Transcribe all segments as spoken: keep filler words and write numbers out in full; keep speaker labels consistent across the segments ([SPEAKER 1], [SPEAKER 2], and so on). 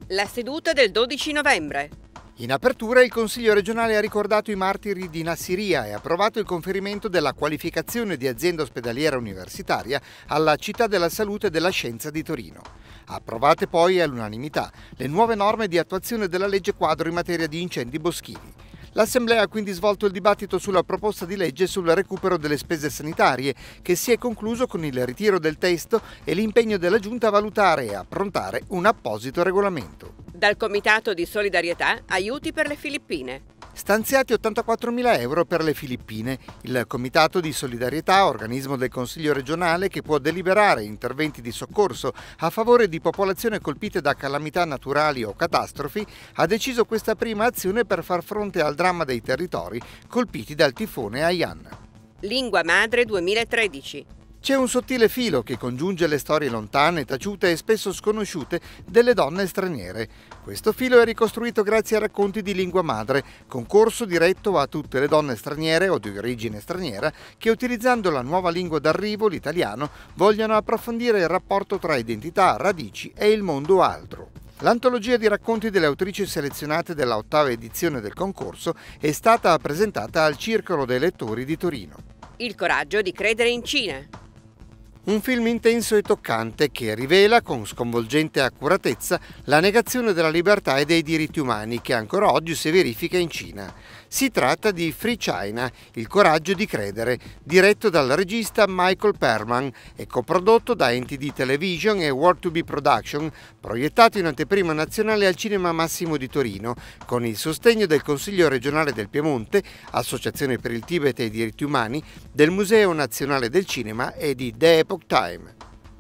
[SPEAKER 1] La seduta del dodici novembre.
[SPEAKER 2] In apertura il Consiglio regionale ha ricordato i martiri di Nassiria e approvato il conferimento della qualificazione di azienda ospedaliera universitaria alla Città della Salute e della Scienza di Torino. Approvate poi all'unanimità le nuove norme di attuazione della legge quadro in materia di incendi boschivi. L'Assemblea ha quindi svolto il dibattito sulla proposta di legge sul recupero delle spese sanitarie, che si è concluso con il ritiro del testo e l'impegno della Giunta a valutare e approntare un apposito regolamento.
[SPEAKER 1] Dal Comitato di Solidarietà, aiuti per le Filippine.
[SPEAKER 2] Stanziati ottantaquattromila euro per le Filippine. Il Comitato di Solidarietà, organismo del Consiglio regionale che può deliberare interventi di soccorso a favore di popolazioni colpite da calamità naturali o catastrofi, ha deciso questa prima azione per far fronte al dramma dei territori colpiti dal tifone Haiyan.
[SPEAKER 1] Lingua madre duemilatredici.
[SPEAKER 2] C'è un sottile filo che congiunge le storie lontane, taciute e spesso sconosciute delle donne straniere. Questo filo è ricostruito grazie a racconti di lingua madre, concorso diretto a tutte le donne straniere o di origine straniera che, utilizzando la nuova lingua d'arrivo, l'italiano, vogliono approfondire il rapporto tra identità, radici e il mondo altro. L'antologia di racconti delle autrici selezionate della ottava edizione del concorso è stata presentata al Circolo dei Lettori di Torino.
[SPEAKER 1] Il coraggio di credere in Cina.
[SPEAKER 2] Un film intenso e toccante che rivela con sconvolgente accuratezza la negazione della libertà e dei diritti umani che ancora oggi si verifica in Cina. Si tratta di Free China, il coraggio di credere, diretto dal regista Michael Perman e coprodotto da N T D Television e World to Be Production, proiettato in anteprima nazionale al Cinema Massimo di Torino, con il sostegno del Consiglio regionale del Piemonte, Associazione per il Tibet e i diritti umani, del Museo Nazionale del Cinema e di The Epoch Time.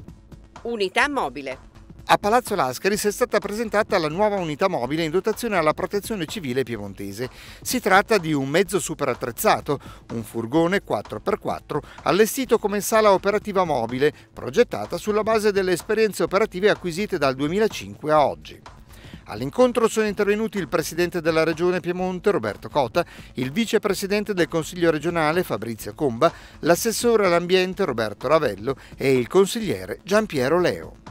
[SPEAKER 1] Unità mobile.
[SPEAKER 2] A Palazzo Lascaris è stata presentata la nuova unità mobile in dotazione alla Protezione Civile piemontese. Si tratta di un mezzo super attrezzato, un furgone quattro per quattro allestito come sala operativa mobile, progettata sulla base delle esperienze operative acquisite dal duemilacinque a oggi. All'incontro sono intervenuti il presidente della Regione Piemonte, Roberto Cota, il vicepresidente del Consiglio regionale, Fabrizio Comba, l'assessore all'ambiente, Roberto Ravello, e il consigliere Giampiero Leo.